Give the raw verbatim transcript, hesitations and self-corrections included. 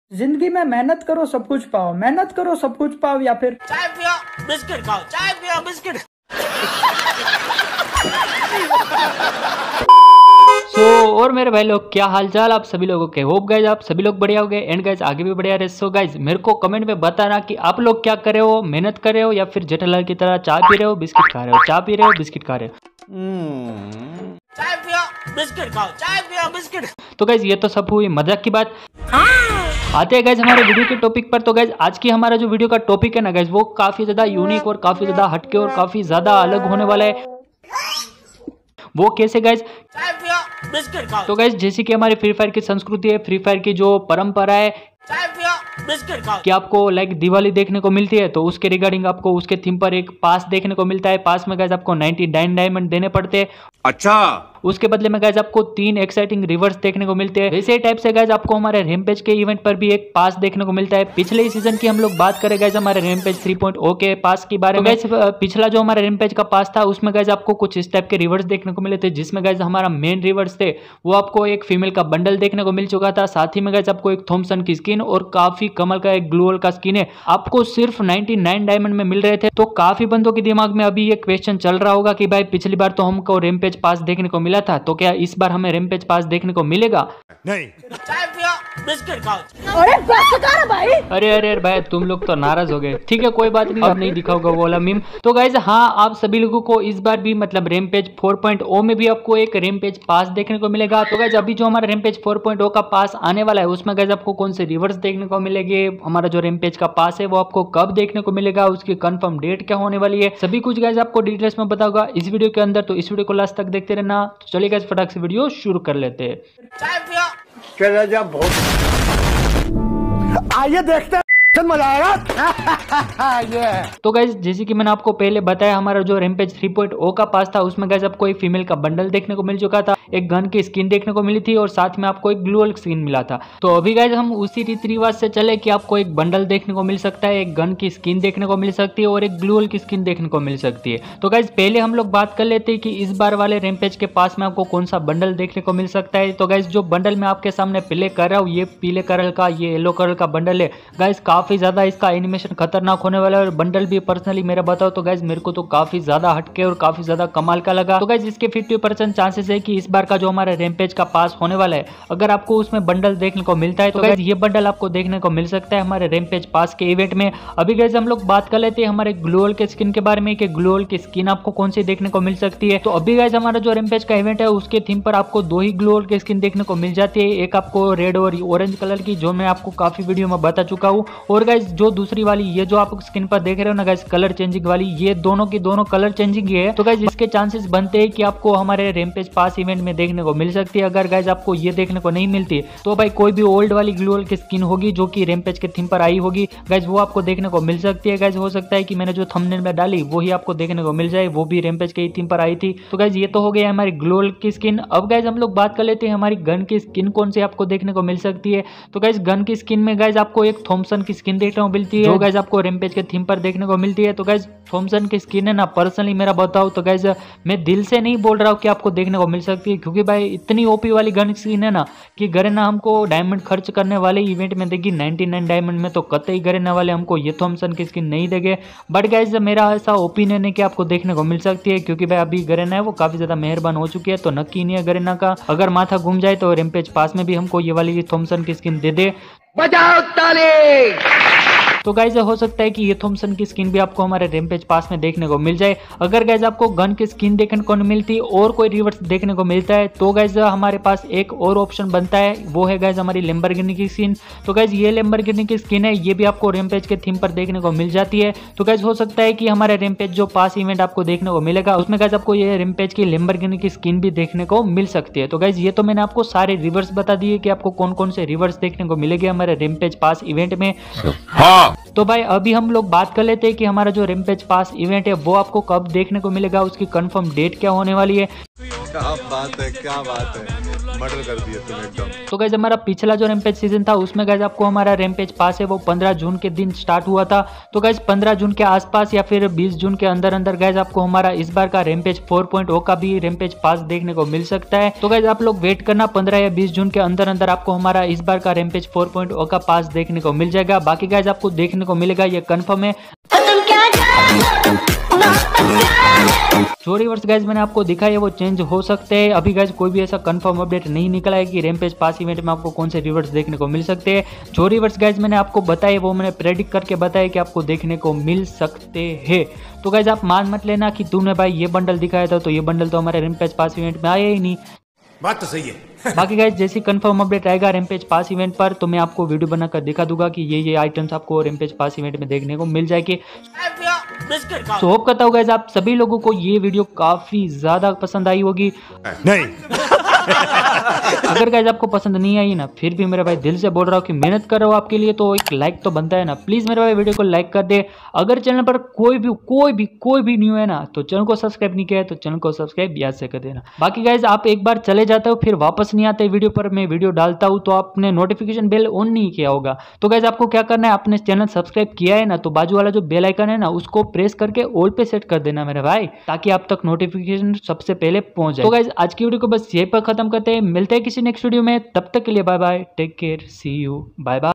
जिंदगी में मेहनत करो सब कुछ पाओ, मेहनत करो सब कुछ पाओ, या फिर चाय पियो बिस्किट खाओ, चाय पियो बिस्किट। सो so, और मेरे भाई लोग क्या हालचाल आप सभी लोगों के। होप गाइज आप सभी लोग बढ़िया हो गए एंड गाइज आगे भी बढ़िया रहे। सो गाइज मेरे को कमेंट में बताना कि आप लोग क्या कर रहे हो, मेहनत कर रहे हो या फिर जेठालाल की तरह चाय पी रहे हो बिस्किट खा रहे हो, चाय पी रहे हो बिस्किट खा रहे हो। चाय पियो बिस्किट खाओ, चाय पियो बिस्किट। तो गाइज ये तो सब हुई मजाक की बात। आते हैं गाइज हमारे वीडियो के टॉपिक पर। तो गाइज आज की हमारा जो वीडियो का टॉपिक है ना गाइज, वो काफी ज्यादा यूनिक और काफी ज्यादा हटके और काफी ज्यादा अलग होने वाला है। वो कैसे गाइज? चाय पियो बिस्किट खाओ। तो गाइज जैसे कि हमारी फ्री फायर की संस्कृति है, फ्री फायर की जो परंपरा है, चाय पियो बिस्किट खाओ, कि आपको लाइक दिवाली देखने को मिलती है, तो उसके रिगार्डिंग आपको उसके थीम पर एक पास देखने को मिलता है। पास में गाइज आपको नाइनटी नाइन डायमंड देने पड़ते हैं। अच्छा, उसके बदले में गाइज आपको तीन एक्साइटिंग रिवर्स देखने को मिलते हैं। वैसे टाइप से गाइज आपको हमारे रैम्पेज के इवेंट पर भी एक पास देखने को मिलता है। पिछले ही सीजन की हम लोग बात करें गाइज हमारे रैम्पेज थ्री पॉइंट ओ के पास के बारे में। गाइज पिछला जो हमारा रैम्पेज का पास था उसमें गाइज आपको कुछ इस टाइप के रिवर्स देखने को मिले थे, जिसमें गाइज हमारा मेन रिवर्स थे वो आपको एक फीमेल का बंडल देखने को मिल चुका था। साथ ही में गाइज आपको एक थॉमसन की स्किन और काफी कमल का एक ग्लूअल का स्किन है, आपको सिर्फ नाइनटी नाइन डायमंड में मिल रहे थे। तो काफी बंदों के दिमाग में अभी ये क्वेश्चन चल रहा होगा कि भाई पिछली बार तो हमको रैम्पेज पास देखने को मिला था, तो क्या इस बार हमें रैम्पेज पास देखने को मिलेगा? नहीं। चाय पियो बिस्किट खाओ। अरे बस कर भाई। अरे अरे अरे भाई तुम लोग तो नाराज हो गए। ठीक है कोई बात नहीं, अब नहीं दिखाऊंगा वो वाला मीम। तो गाइज हाँ, आप सभी लोगों को इस बार भी मतलब रैम्पेज फोर पॉइंट ओ में भी आपको एक रैम्पेज पास देखने को मिलेगा। तो गाइज अभी जो हमारा रैम्पेज फोर पॉइंट ओ का पास आने वाला है उसमें गाइज आपको कौन से रिवर्स देखने को मिलेंगे, हमारा जो रैम्पेज का पास है वो आपको कब देखने को मिलेगा, उसकी कंफर्म डेट क्या होने वाली है, सभी कुछ गाइज आपको डिटेल्स में बताऊंगा इस वीडियो के अंदर। तो इस वीडियो को लास्ट तक देखते रहना। तो चलिए गाइज फटाक से वीडियो शुरू कर लेते हैं। चाय पियो चला जा बहुत। आइए देखते हैं मजा आएगा। ये तो गाइज जैसे कि मैंने आपको पहले बताया, हमारा जो रैम्पेज थ्री पॉइंट ओ का पास था उसमें गाइज आपको एक फीमेल का बंडल देखने को मिल चुका था, एक गन की स्किन देखने को मिली थी और साथ में आपको एक ग्लूअल स्किन मिला था। तो अभी गाइज हम उसी रीति रिवाज से चले कि आपको एक बंडल देखने को मिल सकता है, एक गन की स्किन देखने को मिल सकती है और एक ग्लूअल की स्किन देखने को मिल सकती है। तो गाइज पहले हम लोग बात कर लेते हैं कि इस बार वाले रैम्पेज के पास में आपको कौन सा बंडल देखने को मिल सकता है। तो गाइज जो बंडल मैं आपके सामने प्ले कर रहा हूँ, ये पीले कलर का, ये येलो कलर का बंडल है। गाइज काफी ज्यादा इसका एनिमेशन खतरनाक होने वाला है और बंडल भी पर्सनली मेरा बताओ तो गाइज मेरे को तो काफी ज्यादा हटके और काफी ज्यादा कमाल का लगा। तो गाइज इसके फिफ्टी परसेंट चांसेस है कि इस बार का जो हमारा रैम्पेज का पास होने वाला है, अगर आपको उसमें बंडल देखने को मिलता है तो गाइज ये बंडल आपको देखने को मिल सकता है हमारे रैम्पेज पास के इवेंट में। अभी गाइज हम लोग बात कर लेते हैं हमारे ग्लोअल के स्किन के बारे में कि ग्लोअल की स्किन आपको कौन सी देखने को मिल सकती है। तो अभी गाइज हमारा जो रैम्पेज का इवेंट है उसके थीम पर आपको दो ही ग्लोअल की स्किन देखने को मिल जाती है, एक आपको रेड और ऑरेंज कलर की, जो मैं आपको काफी वीडियो में बता चुका हूँ। और गाइज जो दूसरी वाली ये जो आप स्क्रीन पर देख रहे हो ना गाइज कलर चेंजिंग वाली, ये दोनों की दोनों कलर चेंजिंग है। तो गाइज इसके चांसेस बनते हैं कि आपको हमारे रैम्पेज पास इवेंट में देखने को मिल सकती है। अगर गाइज आपको ये देखने को नहीं मिलती तो भाई कोई भी ओल्ड वाली ग्लूअल की स्किन होगी जो कि रैम्पेज के थीम पर आई होगी गाइज, वो आपको देखने को मिल सकती है। गाइज हो सकता है कि मैंने जो थंबनेल में डाली वही आपको देखने को मिल जाए, वो भी रैम्पेज के थीम पर आई थी। तो गाइज ये तो हो गया हमारी ग्लूअल की स्किन। अब गाइज हम लोग बात कर लेते हैं हमारी गन की स्किन कौन सी आपको देखने को मिल सकती है। तो गाइज गन की स्किन में गाइज आपको एक थॉमसन की स्किन देखने को मिलती है, जो गाइज आपको रैम्पेज के थीम पर देखने को मिलती है। तो गाइज थॉमसन की स्किन है ना, पर्सनली मेरा बताओ तो गाइज मैं दिल से नहीं बोल रहा हूँ कि आपको देखने को मिल सकती है, क्योंकि भाई इतनी ओपी वाली गन स्किन है ना कि गरेना हमको डायमंड खर्च करने वाले इवेंट में देगी नाइनटी नाइन डायमंड में, तो कतई गरेना वाले हमको ये थॉमसन की स्किन नहीं देंगे। बट गाइज मेरा ऐसा ओपिनियन है कि आपको देखने को मिल सकती है, क्योंकि भाई अभी गरेना है वो काफी ज्यादा मेहरबान हो चुकी है, तो नक्की नहीं है गरेना का। अगर माथा घूम जाए तो रैम्पेज पास में भी हमको ये वाली थॉमसन की स्किन दे दे। बजाओ ताली। तो गाइज हो सकता है कि ये थॉमसन की स्किन भी आपको हमारे रैम्पेज पास में देखने को मिल जाए। अगर गाइज आपको गन की स्किन देखने को नहीं मिलती और कोई रिवर्स देखने को मिलता है तो गाइज हमारे पास एक और ऑप्शन बनता है, वो है गाइज हमारी लैम्बोर्गिनी की स्किन। तो गाइज ये लैम्बोर्गिनी की स्किन है, ये भी आपको रैम्पेज के थीम पर देखने को मिल जाती है। तो गाइज हो सकता है कि हमारे रैम्पेज जो पास इवेंट आपको देखने को मिलेगा उसमें गाइज आपको ये रैम्पेज की लैम्बोर्गिनी की स्किन भी देखने को मिल सकती है। तो गाइज ये तो मैंने आपको सारे रिवर्स बता दिए कि आपको कौन कौन से रिवर्स देखने को मिलेंगे हमारे रैम्पेज पास इवेंट में। हाँ। तो भाई अभी हम लोग बात कर लेते हैं कि हमारा जो रैम्पेज पास इवेंट है वो आपको कब देखने को मिलेगा, उसकी कंफर्म डेट क्या होने वाली है। क्या बात है, क्या बात है, मर्डर कर दिया तुम एकदम। तो गाइज हमारा पिछला जो रैम्पेज सीजन था उसमें गाइज आपको हमारा रैम्पेज पास है वो पंद्रह जून के दिन स्टार्ट हुआ था। तो गाइज पंद्रह जून के आसपास या फिर बीस जून के अंदर अंदर गाइज आपको हमारा इस बार का रैम्पेज फोर पॉइंट ओ का भी रैम्पेज पास देखने को मिल सकता है। तो गाइज आप लोग वेट करना, पंद्रह या बीस जून के अंदर अंदर आपको हमारा इस बार का रैम्पेज फोर पॉइंट ओ का पास देखने को मिल जाएगा। बाकी गाइज आपको देखने को मिलेगा, ये कंफर्म है। जो रिवर्स गाइज मैंने आपको दिखाया है वो चेंज हो सकते हैं। अभी गाइज कोई भी ऐसा कंफर्म अपडेट नहीं निकला है कि रैम्पेज पास इवेंट में आपको कौन से रिवर्स देखने को मिल सकते हैं। जो रिवर्स गाइज मैंने आपको बताया वो मैंने प्रेडिक्ट करके बताया कि आपको देखने को मिल सकते हैं। तो गाइज आप मान मत लेना कि तूने भाई ये बंडल दिखाया था तो ये बंडल तो हमारे रैम्पेज पास इवेंट में आया ही नहीं। बात तो सही है। बाकी गाइज जैसी कंफर्म अपडेट आएगा रैम्पेज पास इवेंट पर तो मैं आपको वीडियो बनाकर दिखा दूंगा कि ये ये आइटम्स आपको रैम्पेज पास इवेंट में देखने को मिल जाएगी। चाय पियो बिस्किट खाओ। तो होप करता हूँ गाइज आप सभी लोगों को ये वीडियो काफी ज्यादा पसंद आई होगी। नहीं अगर गाइज आपको पसंद नहीं आई ना, फिर भी मेरे भाई दिल से बोल रहा हूँ कि मेहनत कर रहा हूँ आपके लिए तो एक लाइक तो बनता है ना। प्लीज मेरे भाई वीडियो को लाइक कर दे। अगर चैनल पर कोई भी कोई भी कोई भी न्यू है ना तो चैनल को सब्सक्राइब नहीं किया है तो चैनल को सब्सक्राइब याद से कर देना। बाकी गाइज आप एक बार चले जाते हो फिर वापस नहीं आते वीडियो पर, मैं वीडियो डालता हूँ तो आपने नोटिफिकेशन बेल ऑन नहीं किया होगा। तो गाइज आपको क्या करना है, आपने चैनल सब्सक्राइब किया है ना तो बाजू वाला जो बेल आइकन है ना उसको प्रेस करके ऑल पे सेट कर देना मेरे भाई, ताकि आप तक नोटिफिकेशन सबसे पहले पहुंच जाए। तो गाइज आज की वीडियो को बस यहीं पर खत्म करते हैं, मिलते हैं किसी नेक्स्ट वीडियो में। तब तक के लिए bye bye, take care, see you, bye bye.